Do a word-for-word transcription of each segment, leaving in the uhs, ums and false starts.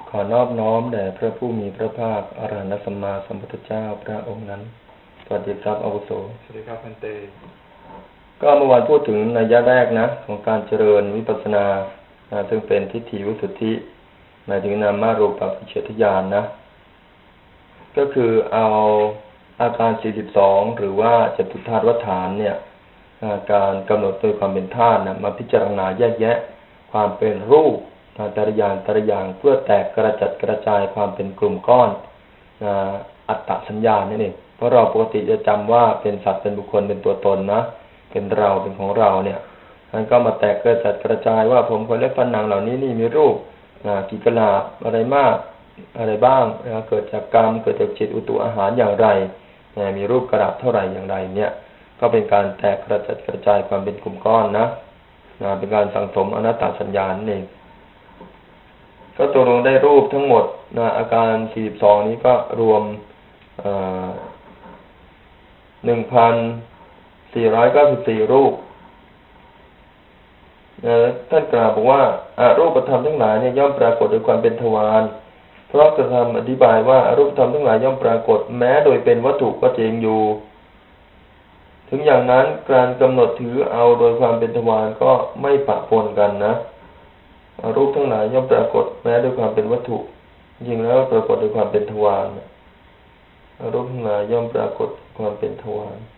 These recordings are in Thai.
ขอนอบน้อมแด่พระผู้มีพระภาคอรหันตสัมมาสัมพุทธเจ้าพระองค์นั้นสวัสดีครับอาวุโสสวัสดีครับพันเตก็เมื่อวานพูดถึงนัยยะแรกนะของการเจริญวิปัสสนาซึ่งเป็นทิฏฐิวิสุทธิหมายถึงนามารูปวิเฉทญาณ นะก็คือเอาอาการสี่สิบสองหรือว่าจตุธาตุวัฏฐานเนี่ยการกำหนดโดยความเป็นธาตุนะมาพิจารณาแยกแยะความเป็นรูปแต่ละอย่างแต่ละอย่างเพื่อแตกกระจัดกระจายความเป็นกลุ่มก้อนอัตตสัญญานั่นเองเพราะเราปกติจะจำว่าเป็นสัตว์เป็นบุคคลเป็นตัวตนนะเป็นเราเป็นของเราเนี่ยมันก็มาแตกกระจัดกระจายว่าผมคนเล็บฟันหนังเหล่านี้นี่มีรูปกี่กะลาอะไรมากอะไรบ้างเกิดจากกรรมเกิดจากจิตอุตุอาหารอย่างไรมีรูปกระดับเท่าไหร่อย่างไรเนี่ยก็เป็นการแตกกระจัดกระจายความเป็นกลุ่มก้อนนะเป็นการสังสมอนัตตสัญญานั่นเองก็ตกลงได้รูปทั้งหมดนะอาการสี่สิบสองนี้ก็รวมหนึ่งพันสี่ร้อยเก้าสิบสี่รูปท่านกล่าวบอกว่าอารูปธรรมทั้งหลายเนี่ยย่อมปรากฏโดยความเป็นทวารเพราะกระทำอธิบายว่าอารูปธรรมทั้งหลายย่อมปรากฏแม้โดยเป็นวัตถุก็จริงอยู่ถึงอย่างนั้นการกำหนดถือเอาโดยความเป็นทวารก็ไม่ปะปนกันนะอารูปทั้งหลายย่อมปรากฏแม้ด้วยความเป็นวัตถุจริงแล้วปรากฏด้วยความเป็นทวารอารูปทั้งหลายย่อมปรากฏความเป็นทวาร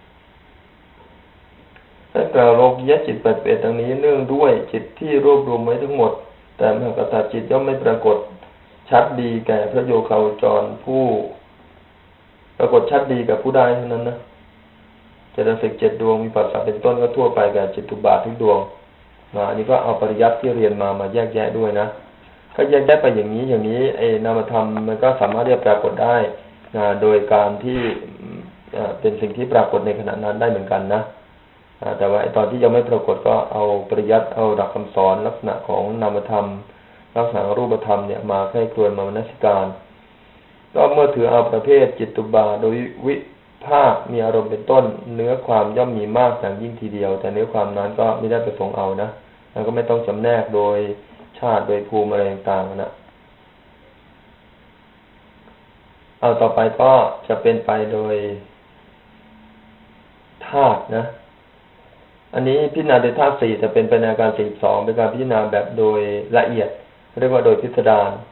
ถ้ากล่าวโลกียจิตแปดเป็นดังนี้เนื่องด้วยจิตที่รวบรวมไว้ทั้งหมดแต่มหากตจิตย่อมไม่ปรากฏชัดดีแก่พระโยคาวจรผู้ปรากฏชัดดีกับผู้ใดเท่านั้นนะเจตสิกเจ็ดดวงมีปัสสาวะเป็นต้นก็ทั่วไปแก่จิตตุบาททุกดวงนะอันนี้ก็เอาปริยัติที่เรียนมามาแยกแยะด้วยนะก็แยกแยะไปอย่างนี้อย่างนี้ไอ้นามธรรมมันก็สามารถที่จะปรากฏได้นะโดยการที่เป็นสิ่งที่ปรากฏในขณะนั้นได้เหมือนกันนะแต่ว่าตอนที่ยังไม่ปรากฏก็เอาปริยัติเอาหลักคำสอนลักษณะของนามธรรมลักษณะรูปธรรมเนี่ยมาให้ครวนมามนสิการก็เมื่อถือเอาประเภทจิตตุบาโดยวิภาคมีอารมณ์เป็นต้นเนื้อความย่อมมีมากอย่างยิ่งทีเดียวแต่เนื้อความนั้นก็ไม่ได้ประสงค์เอานะแล้วก็ไม่ต้องจำแนกโดยชาติโดยภูมิอะไรต่างๆนะเอาต่อไปก็จะเป็นไปโดยธาตุนะอันนี้พิจารณาโดยธาตุสี่แต่เป็นไปในอาการสี่สิบสองเป็นการพิจารณาแบบโดยละเอียดเรียกว่าโดยพิสดาร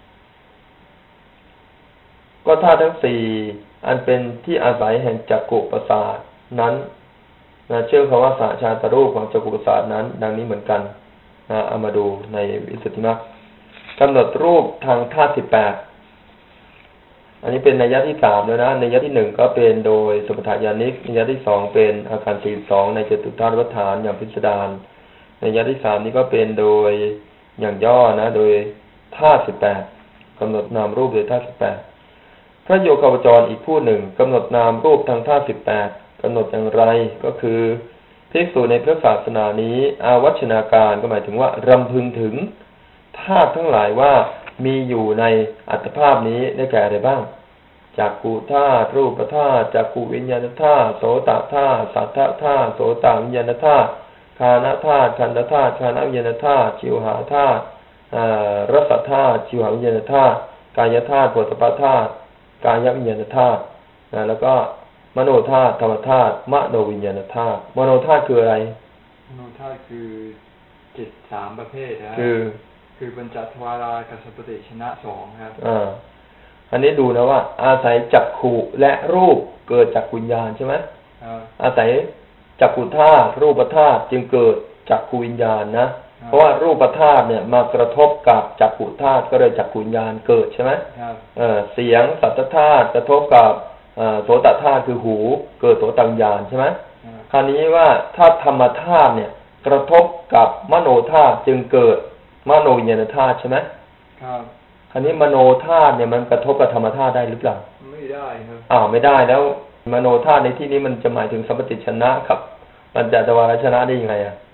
ก็ธาตุทั้งสี่อันเป็นที่อาศัยแห่งจักขุประสาทนั้นนะเชื่อคำว่าสาชาตรูปของจักขุประสาทนั้นดังนี้เหมือนกันนะเอามาดูในวิสุทธิมรรคกำหนดรูปทางธาตุสิบแปดอันนี้เป็นนัยยะที่สามแล้วนะนัยยะที่หนึ่งก็เป็นโดยสมุทัยญาณิกนัยยะที่สองเป็นอาการสี่สิบสองในจตุธาตุวัฏฐานอย่างพิสดารนัยยะที่สามนี้ก็เป็นโดยอย่างย่อนะโดยธาตุสิบแปดกำหนดนามรูปโดยธาตุสิบแปดพระโยคาวจรอีกผู้หนึ่งกำหนดนามรูปทางธาตุสิบแปดกำหนดอย่างไรก็คือภิกษุในพระศาสนานี้อาวัชนาการก็หมายถึงว่ารำพึงถึงธาตุทั้งหลายว่ามีอยู่ในอัตภาพนี้ได้แก่อะไรบ้างจักขุธาตุรูปธาตุจักขุวิญญาณธาตุโสตธาตุสัทธธาตุโสตวิญญาณธาตุฆานธาตุขันธธาตุฆานวิญญาณธาตุชิวหาธาตุรสธาตุชิวหาวิญญาณธาตุกายธาตุโผฏฐัพพธาตุกายวิญญาณธาตุแล้วก็มโนธาตุธรรมธาตุมโนวิญญาณธาตุมโนธาตุคืออะไรมโนธาตุคือจิตสามประเภทนะคือคือปัญจทวารากัสสปฏิชนะสองครับอ่าอันนี้ดูนะว่าอาศัยจักขุและรูปเกิดจากวิญญาณใช่ไหมอาศัยจักขุธาตุรูปธาตุจึงเกิดจักขุวิญญาณนะเพราะว่ารูปธาตุเนี่ยมากระทบกับจักขุธาตุก็เลยจักขุวิญญาณเกิดใช่ไหมเออเสียงสัทธธาตุกระทบกับโสตธาตุคือหูเกิดโสตวิญญาณใช่ไหมคราวนี้ว่าถ้าธรรมธาตุเนี่ยกระทบกับมโนธาตุจึงเกิดมโนวิญญาณธาตุใช่ไหมครับคราวนี้มโนธาตุเนี่ยมันกระทบกับธรรมธาตุได้หรือเปล่าไม่ได้ครับอ้าวไม่ได้แล้วมโนธาตุในที่นี้มันจะหมายถึงสัมปติชนะครับมันจะตวารชนะได้ยังไงอ่ะ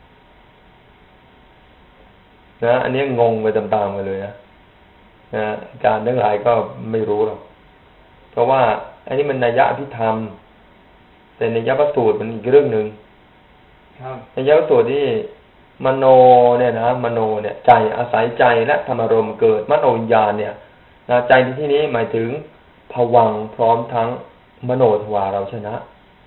นะอันนี้งงไปตามๆกันเลยนะนะการทั้งหลายก็ไม่รู้หรอกเพราะว่าอันนี้มันนัยยะอภิธรรมแต่นัยยะพระสูตรมันอีกเรื่องนึงนัยยะพระสูตรนี่มโนเนี่ยนะมโนเนี่ยใจอาศัยใจและธรรมารมณ์เกิดมโนวิญญาณเนี่ยนะใจในที่นี้หมายถึงภวังค์พร้อมทั้งมโนทวารวชนะ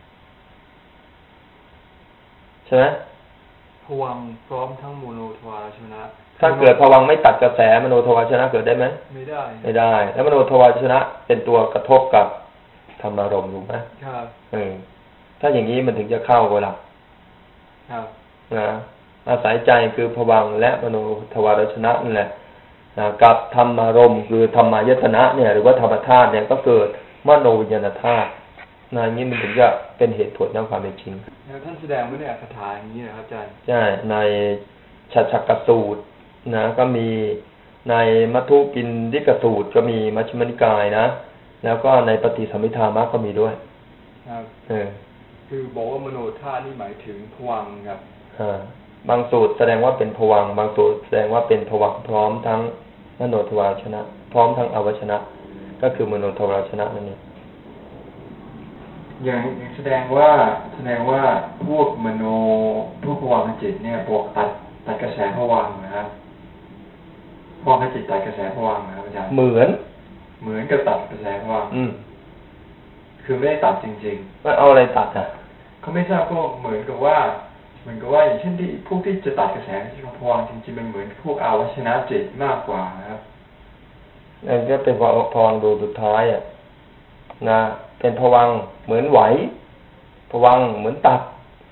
ใช่ไหมภวังค์พร้อมทั้งมโนทวารชนะถ้าเกิดภวังค์ไม่ตัดกระแสมโนทวารชนะเกิดได้ไหมไม่ได้ไม่ได้แล้วมโนทวารชนะเป็นตัวกระทบกับธรรมารมณ์ถูกไหมครับเออถ้าอย่างนี้มันถึงจะเข้ากันละครับนะอาศัยใจคือภวังค์และมโนทวารชนะนั่นแหละนะกับธรรมารมณ์คือธรรมายตนะเนี่ยหรือว่าธรรมธาตุเนี่ยก็เกิดมโนวิญญาณธาตุนะอย่างนี้มันถึงจะเป็นเหตุผลในความเป็นจริงแล้วท่านแสดงไว้ในอัตถกถาอย่างนี้นะครับอาจารย์ใช่ในฉัตรฉักกสูตรนะก็มีในมัทุปินดิกสูตรก็มีมัชฌิมนิกายนะแล้วก็ในปฏิสัมภิธามรรคก็มีด้วยครับเออคือบอกว่ามโนธาตุนี่หมายถึงภวังค์ครับอ่าบางสูตรแสดงว่าเป็นภวังค์บางสูตรแสดงว่าเป็นภวังค์พร้อมทั้งมโนทวารชนะพร้อมทั้งอวชนะก็คือมโนทวารชนะนั่นเองอย่างแสดงว่าแสดงว่าพวกมโนพวกภวังค์จิตเนี่ยบวกตัดตัดกระแสภวังค์นะครับภวังค์จิตตัดกระแสภวังค์นะครับอาจารย์เหมือนเหมือนกับตัดกระแสภวังค์อืมคือไม่ได้ตัดจริงๆว่าเอาอะไรตัดอ่ะเขาไม่ทราบพวกเหมือนกับว่าเหมือนกับว่าอย่างเช่นที่พวกที่จะตัดกระแสที่ภวังค์จริงๆมันเหมือนพวกอวชนะจิตมากกว่านะครับนั่นก็เป็นภวังค์ดวงสุดท้ายอ่ะนะเป็นภวังค์เหมือนไหวภวังค์เหมือนตัด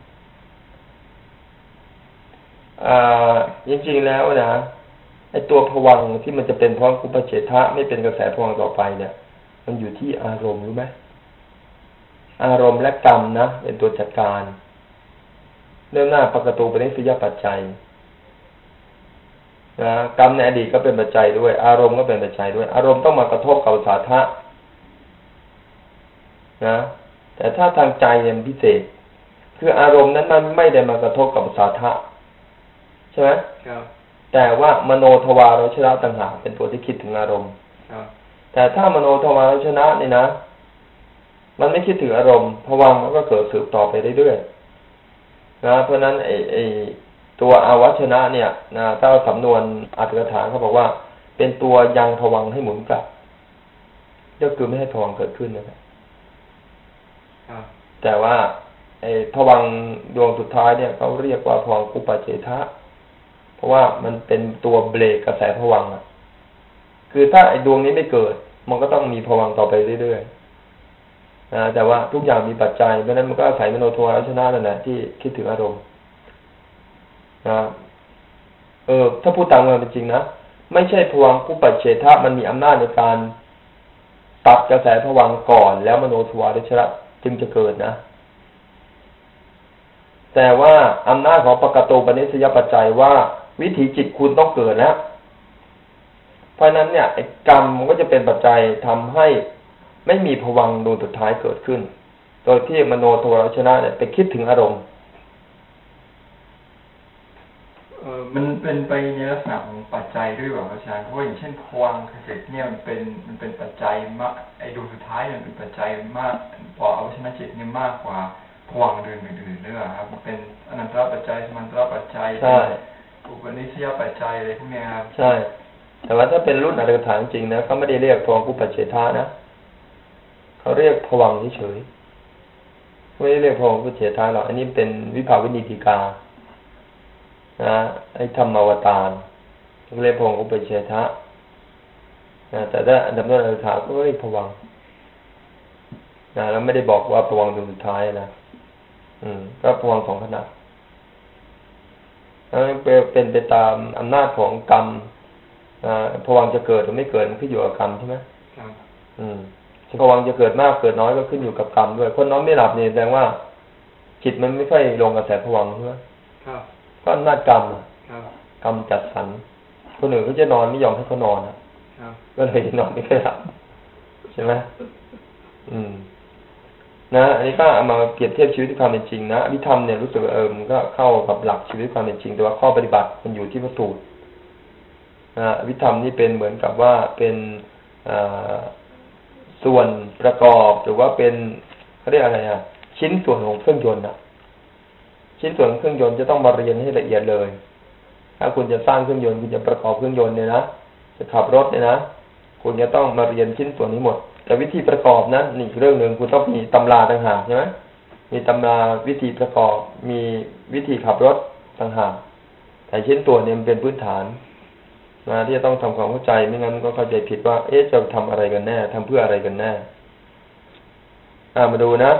อ่าจริงๆแล้วนะไอตัวภวังค์ที่มันจะเป็นภวังคุปเฉทะไม่เป็นกระแสภวังค์ต่อไปเนี่ยมันอยู่ที่อารมณ์รู้ไหมอารมณ์และกรรมนะเป็นตัวจัดการเริ่มหน้าปกตูปนิสยปัจจัยนะกรรมในอดีตก็เป็นปัจจัยด้วยอารมณ์ก็เป็นปัจจัยด้วยอารมณ์ต้องมากระทบกับสาธะนะแต่ถ้าทางใจเนี่ยพิเศษคืออารมณ์นั้นมันไม่ได้มากระทบกับสาธะใช่ไหมครับแต่ว่ามโนทวารวชนะต่างหากเป็นตัวที่คิดถึงอารมณ์ครับแต่ถ้ามโนทวารวชนะนี่นะมันไม่คิดถึงอารมณ์ภวังค์มันก็เกิดสืบต่อไปเรื่อยๆนะเพราะนั้นไอ้ไอ้ตัวอาวชนะเนี่ยนะถ้าสำนวนอัตถกถาเขาบอกว่าเป็นตัวยังภวังค์ให้หมุนกลับก็คือไม่ให้ภวังค์เกิดขึ้นนะครับแต่ว่าไอ้ภวังค์ดวงสุดท้ายเนี่ยเขาเรียกว่าภวังคุปเฉทะเพราะว่ามันเป็นตัวเบรกกระแสภวังค์อ่ะคือถ้าไอ้ดวงนี้ไม่เกิดมันก็ต้องมีภวังค์ต่อไปเรื่อยๆนะแต่ว่าทุกอย่างมีปัจจัยเพราะนั้นมันก็อาศัยมโนทวารวชนะนั่นแหละที่คิดถึงอารมณ์นะเออถ้าพูดตามความเป็นจริงนะไม่ใช่ภวังคุปเฉทะมันมีอำนาจในการตัดกระแสภวังค์ก่อนแล้วมโนทวารวชนะจึงจะเกิดนะแต่ว่าอำนาจของปกตูปนิสยปัจจัยว่าวิถีจิตคุณต้องเกิดแล้วเพราะนั้นเนี่ยไอ้กรรมมันก็จะเป็นปัจจัยทำให้ไม่มีภวังค์ดวงสุดท้ายเกิดขึ้นโดยที่มโนทวารวชนะเนี่ยไปคิดถึงอารมณ์เออมันเป็นไปในลักษณะของปัจจัยด้วยแบบอาจารย์เพราะอย่างเช่นภวังค์จิตเนี่ยมันเป็นมันเป็นปัจจัยมากไอ้ดวงสุดท้ายเนี่ยเป็นปัจจัยมากพออวชนะจิตเนี่ยมากกว่าภวังค์อื่นๆด้วยครับมันเป็นอนันตรปัจจัยสมันตรปัจจัยใช่อุปนิสัยปัจจัยอะไรพวกนี้ครับใช่แต่ว่าถ้าเป็นรุ่นอัตถกถาจริงนะเขาไม่ได้เรียกภวังคุปเฉทะนะเขาเรียกภวังค์เฉยๆไม่ได้เรียกภวังคุปเฉทะหรอกอันนี้เป็นวิภาวินิติกานะไอ้ธรรมอวตารเรียกภวังคุปเฉทะนะแต่ถ้าอันดับต้นอัตถกถาก็เรียกภวังค์นะแล้วไม่ได้บอกว่าภวังค์ดวงสุดท้ายนะอืมก็ภวังค์สองขนาดแล้วเป็นไปตามอำนาจของกรรมภวังค์จะเกิดหรือไม่เกิดมันขึ้นอยู่กับกรรมใช่ไหมครับอืมภวังค์จะเกิดมากเกิดน้อยก็ขึ้นอยู่กับกรรมด้วยคนนอนไม่หลับเนี่ยแสดงว่าจิตมันไม่ค่อยลงกระแสภวังค์ใช่ไหมครับก็อำนาจกรรมครับกรรมจัดสรรคนอื่นเขาจะนอนไม่ยอมให้เขานอนนะครับก็เลยนอนไม่ค่อยหลับใช่ไหมอืมนะอันนี้ก็เอามาเปรียบเทียบชีวิตความเป็นจริงนะอภิธรรมเนี่ยรู้สึกเออมันก็เข้ากับหลักชีวิตความเป็นจริงแต่ว่าข้อปฏิบัติมันอยู่ที่พระสูตรนะอภิธรรมนี่เป็นเหมือนกับว่าเป็นส่วนประกอบหรือว่าเป็นเขาเรียกอะไรอ่ะชิ้นส่วนของเครื่องยนต์อ่ะชิ้นส่วนเครื่องยนต์จะต้องมาเรียนให้ละเอียดเลยถ้าคุณจะสร้างเครื่องยนต์คุณจะประกอบเครื่องยนต์เนี่ยนะจะขับรถเนี่ยนะคุณจะต้องมาเรียนชิ้นส่วนนี้หมดแต่วิธีประกอบนั้นนี่เรื่องหนึ่งคุณต้องมีตำราต่างหากใช่ไหมมีตำราวิธีประกอบมีวิธีขับรถต่างหากแต่ชิ้นส่วนเนี่ยมันเป็นพื้นฐานนะที่จะต้องทำความเข้าใจไม่งั้นก็เข้าใจผิดว่าเอ๊ะจะทำอะไรกันแน่ทำเพื่ออะไรกันแน่อ่ามาดูนะ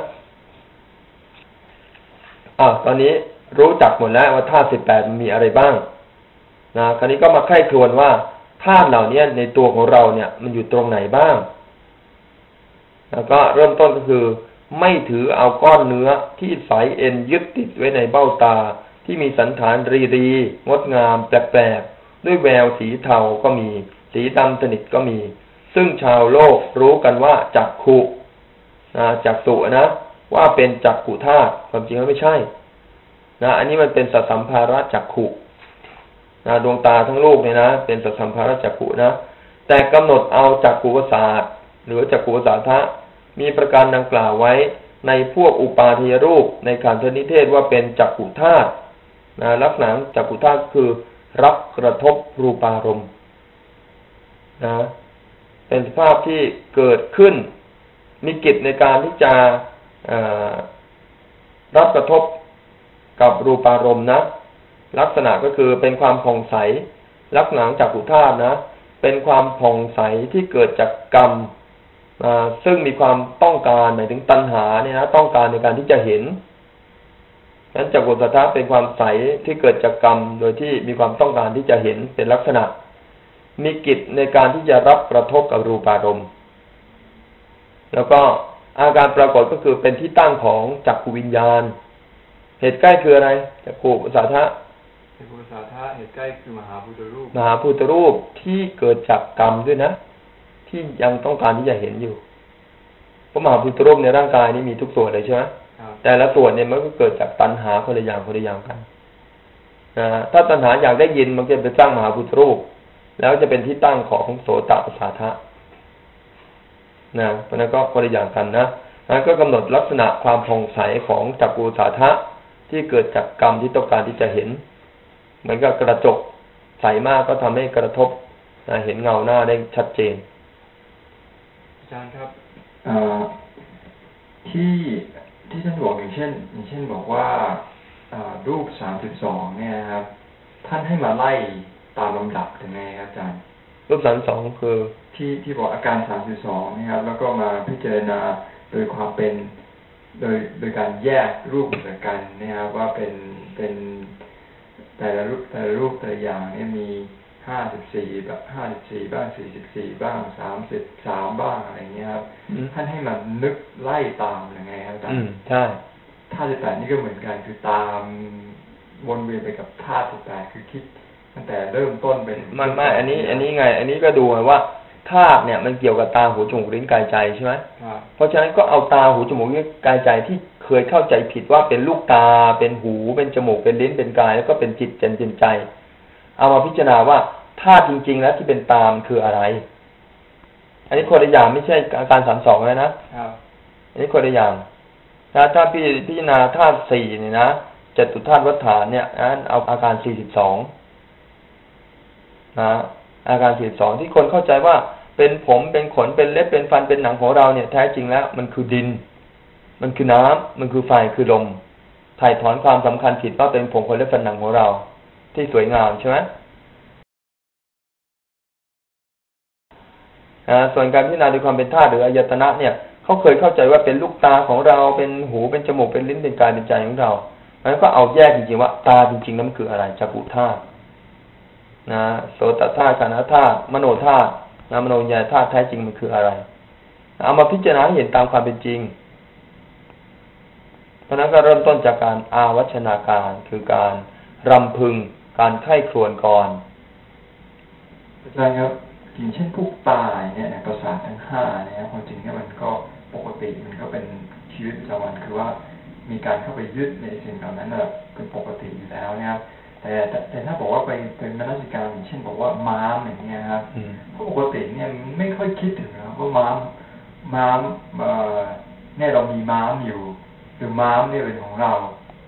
อ่าตอนนี้รู้จักหมดแล้วว่าธาตุสิบแปดมันมีอะไรบ้างนะคราวนี้ก็มาใคร่ครวญว่าธาตุเหล่านี้ในตัวของเราเนี่ยมันอยู่ตรงไหนบ้างแล้วก็เริ่มต้นก็คือไม่ถือเอาก้อนเนื้อที่สายเอ็นยึดติดไว้ในเบ้าตาที่มีสันฐานรีรีงดงามแปลกๆด้วยแววสีเทาก็มีสีดำสนิทก็มีซึ่งชาวโลกรู้กันว่าจักขุนะจักษุนะว่าเป็นจักขุธาตุความจริงแล้วไม่ใช่นะอันนี้มันเป็นสัสัมภาระจักขุนะดวงตาทั้งลูกเนี่ยนะเป็นสัสัมภาระจักขุนะแต่กำหนดเอาจักขุประสาทหรือจักขุประสาทะมีประการดังกล่าวไว้ในพวกอุปาทิยรูปในขันธนิเทศว่าเป็นจักขุธาตุนะลักษณะจักขุธาตุคือรับกระทบรูปารมณ์นะเป็นสภาพที่เกิดขึ้นมีกิจในการที่จะรับกระทบกับรูปารมณ์นะลักษณะก็คือเป็นความผ่องใสลักษณะจักขุธาตุนะเป็นความผ่องใสที่เกิดจากกรรมซึ่งมีความต้องการหมายถึงตัณหาเนี่ยนะต้องการในการที่จะเห็นนั้นจักขุสัทธะเป็นความใสที่เกิดจากกรรมโดยที่มีความต้องการที่จะเห็นเป็นลักษณะมีกิจในการที่จะรับกระทบกับรูปารมณ์แล้วก็อาการปรากฏก็คือเป็นที่ตั้งของจักขุวิญญาณเหตุใกล้คืออะไรจักขุสัทธะจักขุสัทธะเหตุใกล้คือมหาพุทธรูปมหาพุทธรูปที่เกิดจากกรรมด้วยนะที่ยังต้องการที่จะเห็นอยู่เพราะมหาพุทธรูปในร่างกายนี้มีทุกส่วนเลยใช่ไหมแต่ละส่วนเนี่ยมันก็เกิดจากตัณหาคนละอย่างคนละอย่างกันนะถ้าตัณหาอยากได้ยินมันก็ไปสร้างมหาพุทธรูปแล้วจะเป็นที่ตั้งของโสตประสาทะนะเพราะนั้นก็คนละอย่างกันนะนั้นก็กำหนดลักษณะความผ่องใสของจักขุสัทธะที่เกิดจากกรรมที่ต้องการที่จะเห็นเหมือนกับกระจกใสมากก็ทำให้กระทบนะเห็นเงาหน้าได้ชัดเจนอาจารย์ครับที่ที่ท่านบอกอย่างเช่นอย่างเช่นบอกว่ารูปสามสิบสองเนี่ยครับท่านให้มาไล่ตามลำดับถึงไงครับอาจารย์รูปสามสองคือที่ที่บอกอาการสามสิบสองนะครับแล้วก็มาพิจารณาโดยความเป็นโดยโดยการแยกรูปจากกันนะครับว่าเป็นเป็นแต่ละรูปแต่ละรูปแต่ละอย่างเนี่ยมีห้าสิบสี่แบบห้าสิบสี่บ้างสี่สิบสี่บ้างสามสิบสามบ้างอะไรเงี้ยครับท่านให้มันนึกไล่ตามยังไงครับอาจารย์ใช่ธาตุสิบแปดนี่ก็เหมือนกันคือตามวนเวียนไปกับธาตุสิบแปดคือคิดตั้งแต่เริ่มต้นเป็นมันไม่อันนี้อันนี้ไงอันนี้ก็ดูว่าธาตุเนี่ยมันเกี่ยวกับตาหูจมูกลิ้นกายใจใช่ไหมเพราะฉะนั้นก็เอาตาหูจมูกลิ้นกายใจที่เคยเข้าใจผิดว่าเป็นลูกตาเป็นหูเป็นจมูกเป็นลิ้นเป็นกายแล้วก็เป็นจิตเป็นใจเอามาพิจารณาว่าธาตุจริงๆแล้วที่เป็นตามคืออะไรอันนี้คนละอย่างไม่ใช่อาการสามสองแล้วนะอันนี้คนละอย่างถ้าถ้าพี่พิจารณาธาตุสี่เนี่ยนะจตุธาตุวัฏฐานเนี่ยอันเอาอาการสี่สิบสองนะอาการสี่สิบสองที่คนเข้าใจว่าเป็นผมเป็นขนเป็นเล็บเป็นฟันเป็นหนังของเราเนี่ยแท้จริงแล้วมันคือดินมันคือน้ำมันคือไฟคือลมถ่ายถอนความสำคัญผิดว่าเป็นผมขนเล็บฟันหนังของเราที่สวยงามใช่ไหมส่วนการพิจารณาด้วยความเป็นธาตุหรืออายตนะเนี่ยเขาเคยเข้าใจว่าเป็นลูกตาของเราเป็นหูเป็นจมูกเป็นลิ้นเป็นกายเป็นใจของเราแล้วก็เอาแยกจริงๆว่าตาจริงๆนั้นมันคืออะไรจักขุธาตุนะโสตธาตุคานธาตุมโนธาตุนะมโนญาณธาตุแท้จริงมันคืออะไรเอามาพิจารณาให้เห็นตามความเป็นจริงเพราะนั้นก็เริ่มต้นจากการอาวัชนาการคือการรำพึงการไข้ครวญก่อนอาจารย์ครับอย่างเช่นพวกตาเนี่ยประสาททั้งห้าเนี่ยความจริงเนี่ยมันก็ปกติมันก็เป็นชีวิตประจำวันคือว่ามีการเข้าไปยึดในสิ่งเหล่านั้นแบบเป็นปกติอยู่แล้วนะครับแต่แต่แต่ถ้าบอกว่าไปเป็นมนสิการอย่างเช่นบอกว่าม้ามอย่างเงี้ยครับเพราะปกติเนี่ยไม่ค่อยคิดถึงนะว่าม้ามม้ามเอ่อเนี่ยเรามีม้ามอยู่หรือม้ามเนี่ยเป็นของเรา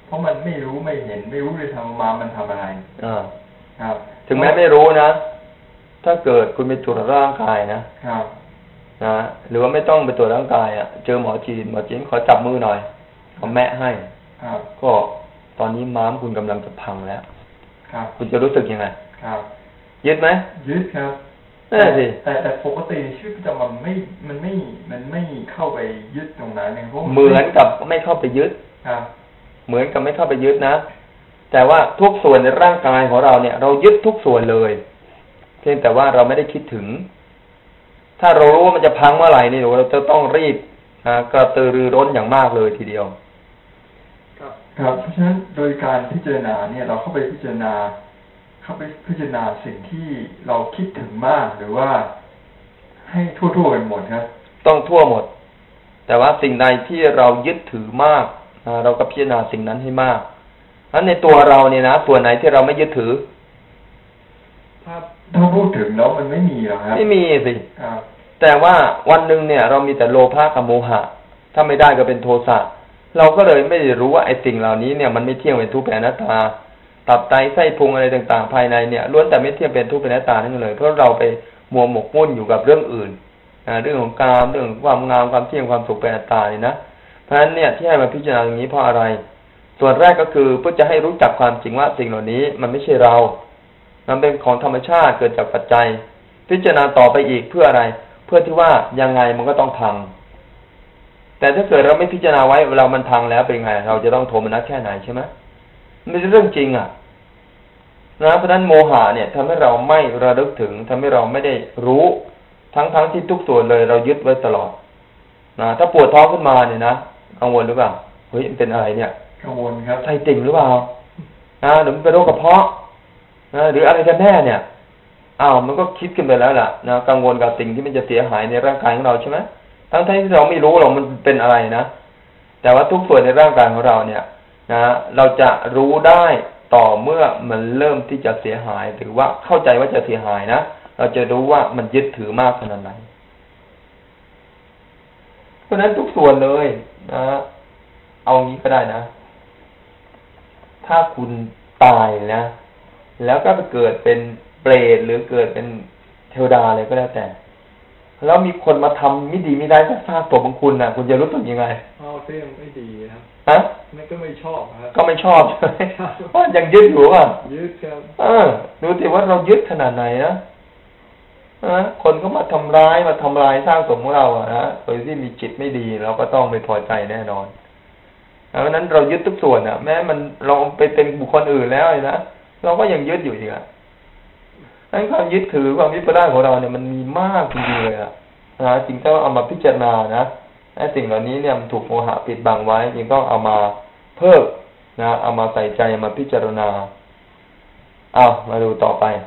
เพราะมันไม่รู้ไม่เห็นไม่รู้เลยทำมามันทำอะไรอ่าครับถึงแม้ไม่รู้นะถ้าเกิดคุณไปตรวจร่างกายนะครับนะหรือว่าไม่ต้องไปตรวจร่างกายอ่ะเจอหมอจีนหมอจีนขอจับมือหน่อยเขาแมะให้ครับก็ตอนนี้ม้ามคุณกำลังจะพังแล้วครับคุณจะรู้สึกยังไงครับยึดไหมยึดครับแต่แต่แต่ปกติชีวิตประจำวันไม่มันไม่มันไม่เข้าไปยึดตรงนั้นเองเพราะเหมือนกับไม่เข้าไปยึดครับเหมือนกับไม่เข้าไปยึดนะแต่ว่าทุกส่วนในร่างกายของเราเนี่ยเรายึดทุกส่วนเลยเพียงแต่ว่าเราไม่ได้คิดถึงถ้าเรารู้ว่ามันจะพังเมื่อไหร่นี่เราจะต้องรีบกระตือรือร้นอย่างมากเลยทีเดียวครับครับเพราะฉะนั้นโดยการพิจารณาเนี่ยเราเข้าไปพิจารณาเข้าไปพิจารณาสิ่งที่เราคิดถึงมากหรือว่าให้ทั่วๆกันหมดครับต้องทั่วหมดแต่ว่าสิ่งใดที่เรายึดถือมากเราก็พิจารณาสิ่งนั้นให้มากนั้นในตัวเราเนี่ยนะส่วนไหนที่เราไม่ยึดถือถ้าถ้าพูดถึงแล้วมันไม่มีหรอกครับไม่มีสิแต่ว่าวันหนึ่งเนี่ยเรามีแต่โลภะกับโมหะถ้าไม่ได้ก็เป็นโทสะเราก็เลยไม่ได้รู้ว่าไอ้สิ่งเหล่านี้เนี่ยมันไม่เที่ยงเป็นทุกข์เป็นอนัตตาตับไตไส้พุงอะไรต่างๆภายในเนี่ยล้วนแต่ไม่เที่ยงเป็นทุกข์เป็นอนัตตานั่นเลยเพราะเราไปมัวหมกมุ่นอยู่กับเรื่องอื่นเรื่องของกามเรื่องความงามความเที่ยงความสุขเป็นอนัตตานี่นะเพราะฉะนั้นเนี่ยที่ให้มาพิจารณาอย่างนี้เพราะอะไรส่วนแรกก็คือเพื่อจะให้รู้จักความจริงว่าสิ่งเหล่านี้มันไม่ใช่เรามันเป็นของธรรมชาติเกิดจากปัจจัยพิจารณาต่อไปอีกเพื่ออะไรเพื่อที่ว่ายังไงมันก็ต้องพังแต่ถ้าเกิดเราไม่พิจารณาไว้เวลามันพังแล้วเป็นไงเราจะต้องโทมนัสแค่ไหนใช่ไหมไม่ใช่เรื่องจริงอ่ะนะเพราะฉะนั้นโมหะเนี่ยทำให้เราไม่ระลึกถึงทำให้เราไม่ได้รู้ทั้งๆที่ทุกส่วนเลยเรายึดไว้ตลอดนะถ้าปวดท้องขึ้นมาเนี่ยนะกังวลหรือเปล่าเฮ้ยมันเป็นอะไรเนี่ยกังวลครับไส้ติ่งหรือเปล่านะหรือมันเป็นโรคกระเพาะนะหรืออะไรกันแน่เนี่ยอ้าวมันก็คิดขึ้นไปแล้วล่ะนะกังวลกับสิ่งที่มันจะเสียหายในร่างกายของเราใช่ไหมทั้งที่เราไม่รู้หรอกมันเป็นอะไรนะแต่ว่าทุกส่วนในร่างกายของเราเนี่ยนะเราจะรู้ได้ต่อเมื่อมันเริ่มที่จะเสียหายหรือว่าเข้าใจว่าจะเสียหายนะเราจะรู้ว่ามันยึดถือมากขนาดไหนเพราะนั้นทุกส่วนเลยนะเอางี้ก็ได้นะถ้าคุณตายนะแล้วก็ไปเกิดเป็นเปรตหรือเกิดเป็นเทวดาอะไรก็แล้วแต่แล้วมีคนมาทำไม่ดีไม่ได้สักซากตัวของคุณนะคุณจะรู้สึกยังไงอ๋อเรื่องไม่ดีครับฮะนั่นก็ไม่ชอบครับก็ไม่ชอบใช่ไหมเพราะยังยึดอยู่อ่ะยึดครับเออดูสิว่าเรายึดขนาดไหนนะนะคนก็มาทำร้ายมาทำลายสร้างสมของเราอ่ะนะโดยที่มีจิตไม่ดีเราก็ต้องไม่พอใจแน่นอนเพราะนั้นเรายึดทุกส่วนอ่ะแม้มันเราไปเป็นบุคคลอื่นแล้วนะเราก็ยังยึดอยู่ดีอ่ะนั้นความยึดถือความยึดมั่นของเราเนี่ยมันมีมากจริงๆเลยอ่ะนะจริงต้องเอามาพิจารณานะไอ้สิ่งเหล่านี้เนี่ยมันถูกโมหะปิดบังไว้จริงต้องเอามาเพิ่มนะเอามาใส่ใจมาพิจารณาเอามาดูต่อไป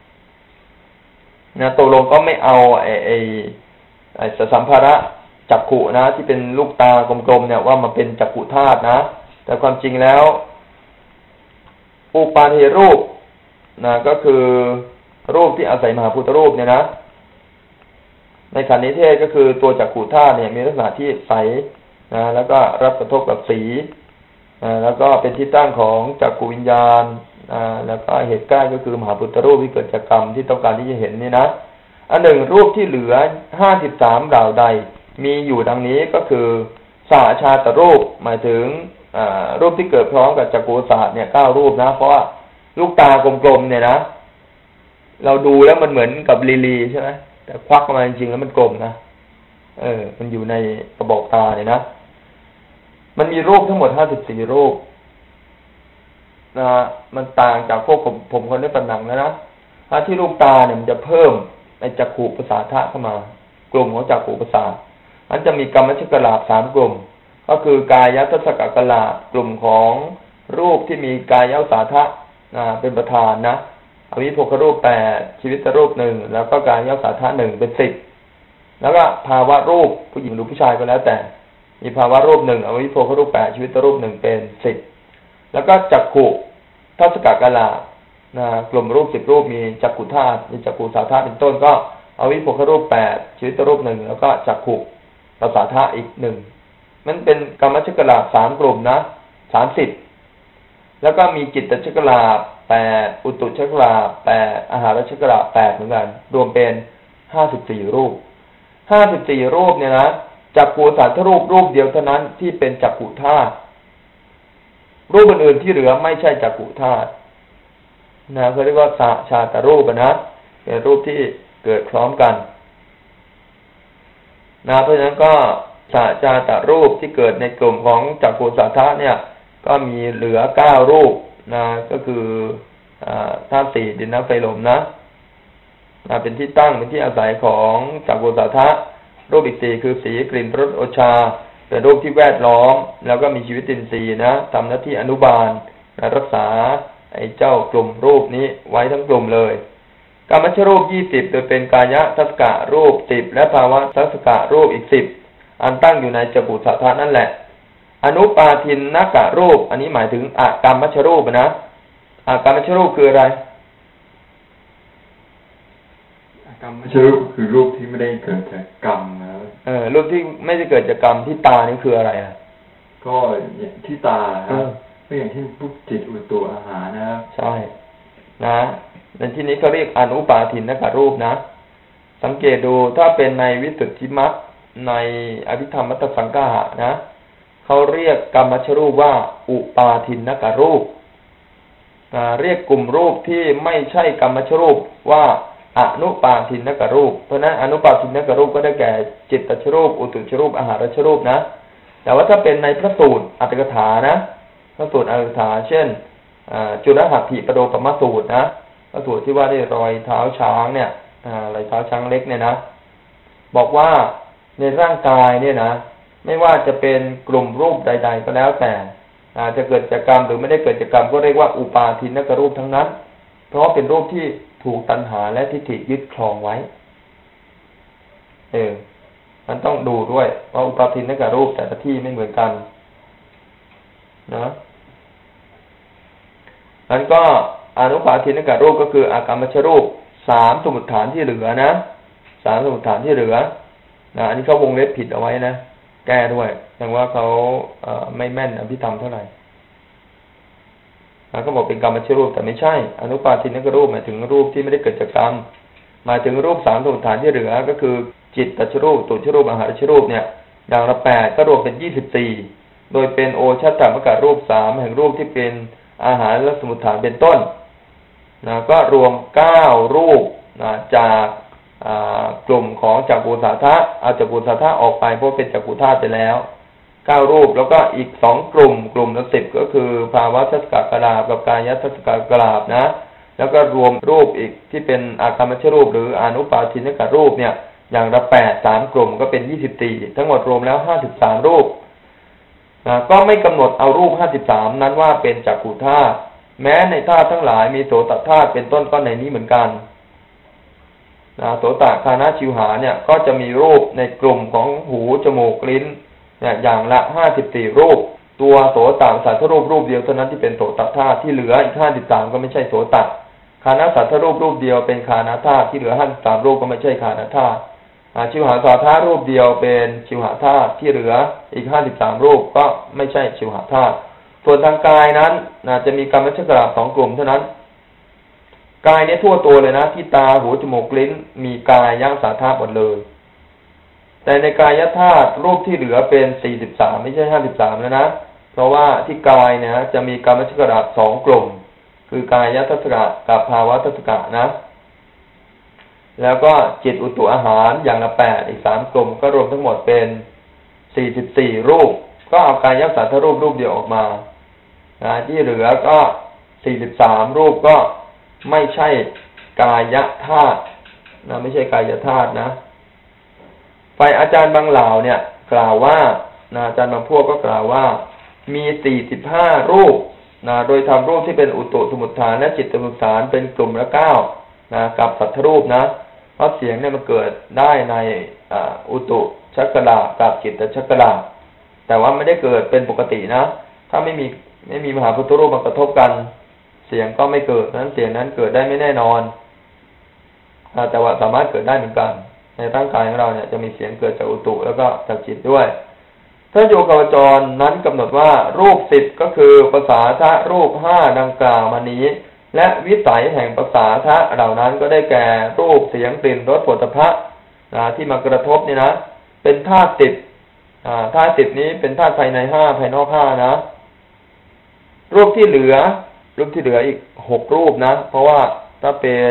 นะตกลงก็ไม่เอาไอ้ไอ้ไอ้สัมภาระจักขุนะที่เป็นลูกตากลมๆเนี่ยว่ามันเป็นจักขุธาตุนะแต่ความจริงแล้วอุปาทิรูปนะก็คือรูปที่อาศัยมหาพุทธรูปเนี่ยนะในขันธ์นิเทศก็คือตัวจักขุธาตุเนี่ยมีลักษณะที่ใสนะแล้วก็รับกระทบกับสีนะแล้วก็เป็นที่ตั้งของจักขุวิญญาณอ่าแล้วก็เหตุใกล้ก็คือมหาพุทธรูปที่เกิดจากกรรมที่ต้องการที่จะเห็นนี่นะอันหนึ่งรูปที่เหลือห้าสิบสามเหล่าใดมีอยู่ดังนี้ก็คือสหชาตรูปหมายถึงอ่ารูปที่เกิดพร้อมกับจักขุศาสตร์เนี่ยเก้ารูปนะเพราะว่าลูกตากลมๆเนี่ยนะเราดูแล้วมันเหมือนกับลีลีใช่ไหมแต่ควักมาจริงๆแล้วมันกลมนะเออมันอยู่ในกระบอกตาเนี่ยนะมันมีรูปทั้งหมดห้าสิบสี่รูปนะมันต่างจากพวกผมผมคนได้ปัญญังแล้วนะถ้าที่ลูกตาเนี่ยมันจะเพิ่มในจักขุประสาทะเข้ามากลุ่มของจักขุประสาทอันจะมีกรรมชกลาภสามกลุ่มก็คือกายทัศกกลาภกลุ่มของรูปที่มีกายสาทะเป็นประธานนะอวิภครูปแปดชีวิตรูปหนึ่งแล้วก็กายสาทะหนึ่งเป็นสิบแล้วก็ภาวะรูปผู้หญิงหรือผู้ชายก็แล้วแต่มีภาวะรูปหนึ่งอวิภครูปแปดชีวิตรูปหนึ่งเป็นสิบแล้วก็จักขุทัศกกลาภนะกลุ่มรูปสิบรูปมีจักขุธาตุมีจักขุสาทะเป็นต้นก็อวิภครูปแปดชีวิตรูปหนึ่งแล้วก็จักขุประสาทะอีกหนึ่งมันเป็นกรรมชกลาภสามกลุ่มนะสามสิบแล้วก็มีจิตตชักราบแปดอุตุชักราบแปดอาหารชักราบแปดเหมือนกันรวมเป็นห้าสิบสี่รูปห้าสิบสี่รูปเนี่ยนะจักขุสัทธรูปรูปเดียวเท่านั้นที่เป็นจักขุธาตุรูปอื่นๆที่เหลือไม่ใช่จักขุธาตุนะเขาเรียกว่าสาชาตรูปนะเป็นรูปที่เกิดพร้อมกันนะเพราะฉะนั้นก็สาชาตรูปที่เกิดในกลุ่มของจักขุสัทธะเนี่ยก็มีเหลือเก้ารูปนะก็คือธาตุสี่ดินน้ำไฟลมนะนะเป็นที่ตั้งเป็นที่อาศัยของจักขุสัทธะรูปอีกสี่คือสีกลิ่นรสโอชาเป็นรูปที่แวดล้อมแล้วก็มีชีวิตอินทรีย์นะทำหน้าที่อนุบาลนะรักษาไอ้เจ้ากลุ่มรูปนี้ไว้ทั้งกลุ่มเลยกามชรูปยี่สิบโดยเป็นกายะทัศกะรูปสิบและภาวะทัศกะรูปอีกสิบอันตั้งอยู่ในจักขุสัทธะนั่นแหละอนุปาทินนกะรูปอันนี้หมายถึงอากามชรูปนะอากามชรูปคืออะไรอากามชรูปคือรูปที่ไม่ได้เกิดจากกรรมนะเออรูปที่ไม่ได้เกิดจากกรรมที่ตานี่คืออะไรอ่ะก็ที่ตาครับก็อย่างที่พวกจิตอุตุอาหารนะครับใช่นะในที่นี้เขาเรียกอนุปาทินนกะรูปนะสังเกตดูถ้าเป็นในวิสุทธิมรรคในอภิธรรมมัตตสังฆะนะเขาเรียกกามชรูปว่าอุปาทินนกะรูปเรียกกลุ่มรูปที่ไม่ใช่กามชรูปว่าอนุปาทินนกะรูปเพราะนั้นอนุปาทินนกะรูปก็ได้แก่จิตตชรูปอุตุชรูปอาหารชรูปนะแต่ว่าถ้าเป็นในพระสูตรอัตถกถานะพระสูตรอัตถกถาเช่นจุลหัตถิปโดปมสูตรนะพระสูตรที่ว่าได้รอยเท้าช้างเนี่ยรอยเท้าช้างเล็กเนี่ยนะบอกว่าในร่างกายเนี่ยนะไม่ว่าจะเป็นกลุ่มรูปใดๆก็แล้วแต่อาจจะเกิดจากกรรมหรือไม่ได้เกิดจากกรรมก็เรียกว่าอุปาทินนกรูปทั้งนั้นเพราะเป็นรูปที่ถูกตัณหาและทิฏฐิยึดครองไว้เออมันต้องดูด้วยว่าอุปาทินนกรูปแต่ละที่ไม่เหมือนกันนะนั้นก็อนุปาทินนกรูปก็คืออากามชรูปสามสมุฏฐานที่เหลือนะสามสมุฏฐานที่เหลือนะอันนี้เขาวงเล็บผิดเอาไว้นะแก้ด้วยแสดงว่าเขาเอ่อไม่แม่นอภิธรรมเท่าไหร่เขาบอกเป็นกรรมชรูปแต่ไม่ใช่อนุปาทินนกรูปหมายถึงรูปที่ไม่ได้เกิดจากกรรมหมายถึงรูปสามสมุฏฐานที่เหลือก็คือจิตตชรูปตุชรูปอาหารชรูปเนี่ยอย่างละแปดก็รวมเป็นยี่สิบสี่โดยเป็นโอชัตตมกะรูปสามแห่งรูปที่เป็นอาหารและสมุฏฐานเป็นต้นนะก็รวมเก้ารูปนะจากกลุ่มของจักขุสัทธะเอาจักขุสัทธะออกไปเพราะเป็นจักขุธาตุไปแล้วเก้ารูปแล้วก็อีกสองกลุ่มกลุ่มละสิบก็คือภาวะทัศกกราบกับกายทัศกกราบนะแล้วก็รวมรูปอีกที่เป็นอากามชรูปหรืออนุปาทินนกรูปเนี่ยอย่างละแปดสามกลุ่มก็เป็นยี่สิบสี่ทั้งหมดรวมแล้วห้าสิบสามรูปนะก็ไม่กำหนดเอารูปห้าสิบสามนั้นว่าเป็นจักขุธาตุแม้ในธาตุทั้งหลายมีโสตธาตุเป็นต้นก็ในนี้เหมือนกันนะโสตคานะชิวหาเนี่ยก็จะมีรูปในกลุ่มของหูจมูกลิ้นเนี่ยอย่างละห้าสิบสี่รูปตัวโสตสัทธรูปรูปเดียวเท่านั้นที่เป็นโสตธาตุที่เหลืออีกห้าสิบสามก็ไม่ใช่โสตคานะสัทธรูปรูปเดียวเป็นคานะธาตุที่เหลือห้าสิบสามรูปก็ไม่ใช่คานะธาตุชิวหาสัทธารูปเดียวเป็นชิวหาธาตุที่เหลืออีกห้าสิบสามรูปก็ไม่ใช่ชิวหาธาตุส่วนทางกายนั้นนะจะมีกรรมชกราบสองกลุ่มเท่านั้นกายเนี่ยทั่วตัวเลยนะที่ตาหูจมูกลิ้นมีกายยัสัทธาหมดเลยแต่ในกายธาตุรูปที่เหลือเป็นสี่สิบสามไม่ใช่ห้าสิบสามแล้วนะเพราะว่าที่กายเนี่ยจะมีกรรมชกราบสองกลุ่มคือกายทัศกะกับภาวะทัศกะนะแล้วก็จิตอุตุอาหารอย่างละแปดอีกสามกลุ่มก็รวมทั้งหมดเป็นสี่สิบสี่รูปก็เอากายยัสัทธรูปรูปเดียวออกมานะที่เหลือก็สี่สิบสามรูปก็ไม่ใช่กายธาตุนะไม่ใช่กายธาตุนะฝ่ายอาจารย์บางเหล่าเนี่ยกล่าวว่านะอาจารย์บางพวกก็กล่าวว่ามีสี่สิบห้ารูปนะโดยทำรูปที่เป็นอุตุสมุฏฐานและจิตสมุฏฐานเป็นกลุ่มละเก้านะกับสัทธรูปนะเพราะเสียงเนี่ยมันเกิดได้ในอุตุชักกราบกับจิตชักกราบแต่ว่าไม่ได้เกิดเป็นปกตินะถ้าไม่มีไม่มีมหาพุทธรูปมากระทบกันเสียงก็ไม่เกิดนั้นเสียงนั้นเกิดได้ไม่แน่นอนแต่ว่าสามารถเกิดได้เหมือนกันในร่างกายของเราเนี่ยจะมีเสียงเกิดจากอุตุแล้วก็จากจิตด้วยพระโยคาวจรนั้นกำหนดว่ารูปสิบก็คือภาษาทะรูปห้าดังกล่าวมานี้และวิสัยแห่งภาษาทะเหล่านั้นก็ได้แก่รูปเสียงกลิ่นรสโผฏฐัพพะที่มากระทบนี่นะเป็นธาตุสิบธาตุสิบนี้เป็นธาตุภายในห้าภายนอกห้านะรูปที่เหลือรูปที่เหลืออีกหกรูปนะเพราะว่าถ้าเป็น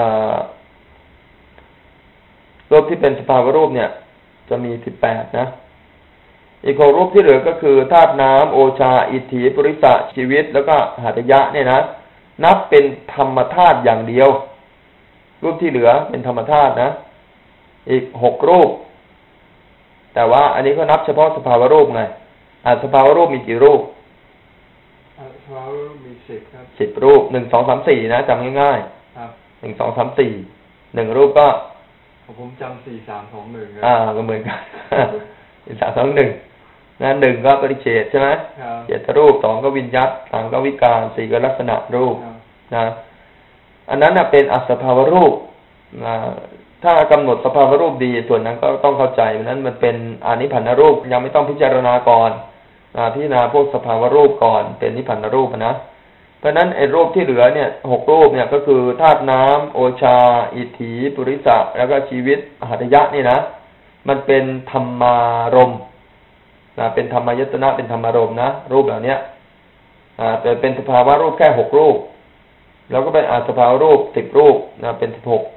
รูปที่เป็นสภาวรูปเนี่ยจะมีสิบแปดนะอีกหกรูปที่เหลือก็คือธาตุน้ำโอชาอิทธิปุริสะชีวิตแล้วก็หัตถยะเนี่ยนะนับเป็นธรรมธาตุอย่างเดียวรูปที่เหลือเป็นธรรมธาตุนะอีกหกรูปแต่ว่าอันนี้ก็นับเฉพาะสภาวรูปไงอ่าสภาวรูปมีกี่รูปสภาวรูปมีสิบครับสิบรูปหนึ่งสองสามสี่นะจำง่ายๆครับหนึ่งสองสามสี่หนึ่งรูปก็ผมจำสี่สามสองหนึ่งอ่าก็เหมือนกันสี่สามสองหนึ่งนะหนึ่งก็ปริเฉดใช่ไหมเจตรูปสองก็วิญญัตสามก็วิการสี่ก็ลักษณะรูปนะอันนั้นนะเป็นอสภาวรูปนะถ้ากำหนดสภาวรูปดีส่วนนั้นก็ต้องเข้าใจเพราะนั้นมันเป็นอานิพันธรูปยังไม่ต้องพิจารณาก่อนนะพิจารณาพวกสภาวรูปก่อนเป็นนิพพานรูปนะเพราะนั้นไอ้รูปที่เหลือเนี่ยหกรูปเนี่ยก็คือธาตุน้ำโอชาอิทธิปุริสะแล้วก็ชีวิตหัตถยะนี่นะมันเป็นธรรมารมณ์นะเป็นธรรมายตนะเป็นธรรมารมณ์นะรูปเหล่านี้อ่าแต่เป็นสภาวะรูปแค่หกรูปแล้วก็เป็นอาสภาวะรูปสิบรูปนะเป็นสิบหก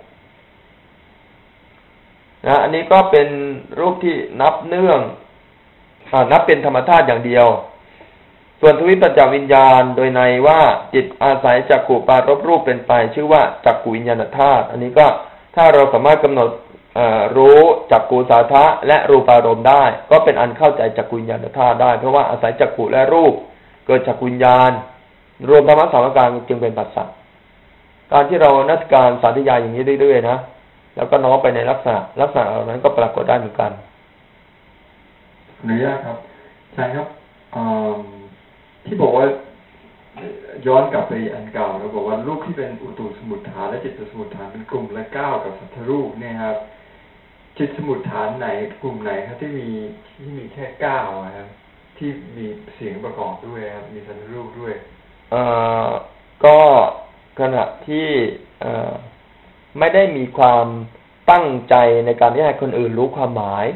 นะอันนี้ก็เป็นรูปที่นับเนื่องอ่านับเป็นธรรมธาตุอย่างเดียวส่วนทวิปัญจวิญญาณโดยในว่าจิตอาศัยจักขุปารภรูปเป็นไปชื่อว่าจักขุวิญญาณธาตุอันนี้ก็ถ้าเราสามารถกำหนดรู้จักขุสาทะและรูปารมณ์ได้ก็เป็นอันเข้าใจจักขุวิญญาณธาตุได้เพราะว่าอาศัยจักขุและรูปเกิดจักขุวิญญาณรวมธรรมะสามประการจึงเป็นปัสสัทการที่เรานักการสาธยายอย่างนี้เรื่อยๆนะแล้วก็น้อมไปในลักษณะลักษณะเหล่านั้นก็ปรากฏได้เหมือนกันอนุญาตครับใช่ครับที่บอกว่าย้อนกลับไปอันเก่าเราบอกว่ารูปที่เป็นอุตุสมุฏฐานและจิตสมุฏฐานเป็นกลุ่มละเก้ากับสัทธรูปเนี่ยครับจิตสมุฏฐานไหนกลุ่มไหนครับที่มีที่มีแค่เก้าครับที่มีเสียงประกอบด้วยครับมีสัทธรูปด้วยเอ่อก็ขณะที่เอ่อไม่ได้มีความตั้งใจในการที่ให้คนอื่นรู้ความหมาย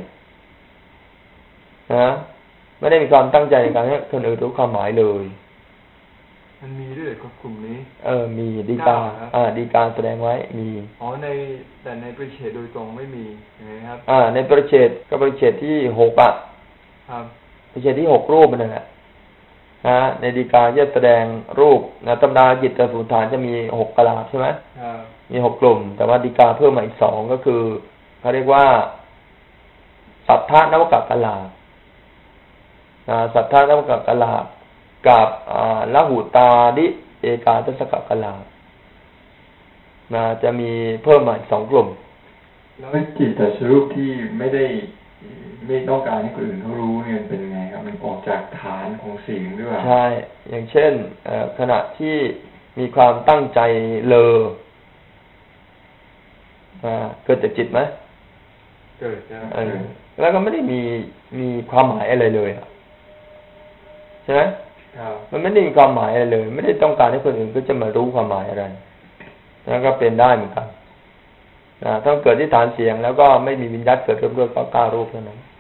นะไม่ได้มีความตั้งใจในการให้คนอื่นรู้ความหมายเลยมันมีด้วยกับกลุ่มนี้เออมีดีกาอ่าดีกาแสดงไว้มีอ๋อในแต่ในปริเฉดโดยตรงไม่มีนะครับอ่าในปริเฉดก็ปริเฉดที่หกอ่ะครับปริเฉดที่หกรูปนั่นแหละนะในดีกาจะแสดงรูปนะตำราจิตสมุฏฐานจะมีหกกลาใช่ไหมมีหกกลุ่มแต่ว่าดีกาเพิ่มมาอีกสองก็คือเขาเรียกว่าสัทธานวกกลาสัทธานวกกลากับละหูตาดิเอกาทศกกลานะจะมีเพิ่มมาอีกสองกลุ่มแล้วจิตตสรูปที่ไม่ได้ไม่ต้องการให้คนอื่นเขารู้เนี่ยเป็นยังไงครับมันออกจากฐานของสิ่งด้วยใช่อย่างเช่นขณะที่มีความตั้งใจเลอเกิดจากจิตไหมเกิดใช่แล้วก็ไม่ได้มีมีความหมายอะไรเลยใช่ไหมมันไม่ได้มีความหมายอะไรเลยไม่ได้ต้องการให้คนอื่นก็จะมารู้ความหมายอะไรแล้วก็เป็นได้เหมือนกันถ้าเกิดที่ฐานเสียงแล้วก็ไม่มีวิญญาณเกิดร่วมด้วยก็ก้ารูปเท่านั้น